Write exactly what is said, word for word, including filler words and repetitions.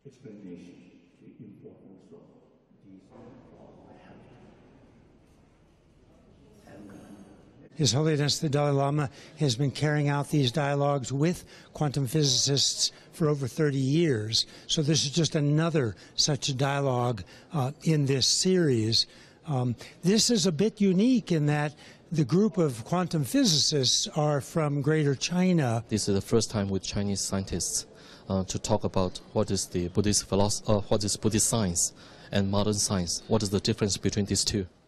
explanation the importance of these four habits. And His Holiness the Dalai Lama has been carrying out these dialogues with quantum physicists for over thirty years. So this is just another such dialogue uh, in this series. Um, this is a bit unique in that the group of quantum physicists are from Greater China. This is the first time with Chinese scientists uh, to talk about what is the Buddhist philosophy, uh, what is Buddhist science and modern science. What is the difference between these two?